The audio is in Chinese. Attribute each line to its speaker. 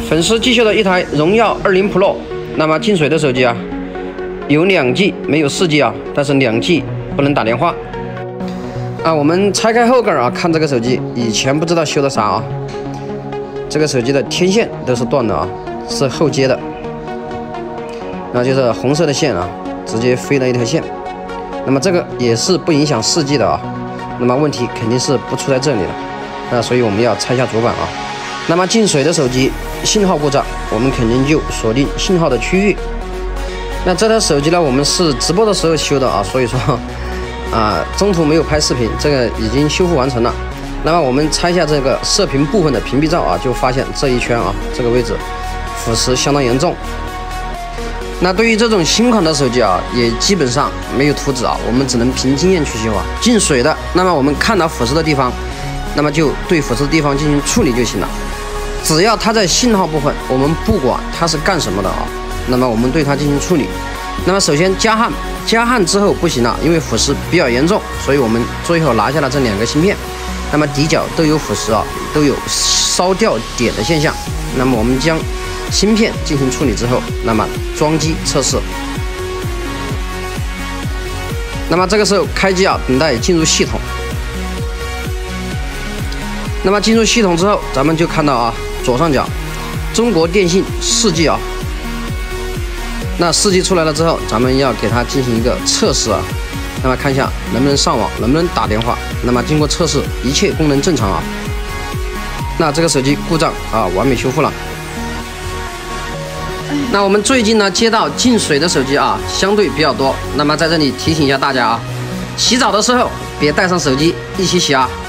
Speaker 1: 粉丝寄修的一台荣耀20 Pro， 那么进水的手机啊，有2G没有4G啊，但是2G不能打电话啊。我们拆开后盖啊，看这个手机，以前不知道修的啥啊，这个手机的天线都是断的啊，是后接的，那就是红色的线啊，直接飞了一条线。那么这个也是不影响4G的啊，那么问题肯定是不出在这里了，那所以我们要拆下主板啊。那么进水的手机信号故障，我们肯定就锁定信号的区域。那这台手机呢，我们是直播的时候修的啊，所以说中途没有拍视频，这个已经修复完成了。那么我们拆下这个射频部分的屏蔽罩啊，就发现这一圈啊，这个位置腐蚀相当严重。那对于这种新款的手机啊，也基本上没有图纸啊，我们只能凭经验去修啊。进水的，那么我们看到腐蚀的地方，那么就对腐蚀的地方进行处理就行了。只要它在信号部分，我们不管它是干什么的啊，那么我们对它进行处理。那么首先加焊，加焊之后不行了，因为腐蚀比较严重，所以我们最后拿下了这2个芯片，那么底角都有腐蚀啊，都有烧掉点的现象。那么我们将芯片进行处理之后，那么装机测试。那么这个时候开机啊，等待进入系统。那么进入系统之后，咱们就看到啊，左上角中国电信4G 啊。那4G 出来了之后，咱们要给它进行一个测试啊。那么看一下能不能上网，能不能打电话。那么经过测试，一切功能正常啊。那这个手机故障啊，完美修复了。那我们最近呢接到进水的手机啊，相对比较多。那么在这里提醒一下大家啊，洗澡的时候别带上手机一起洗啊。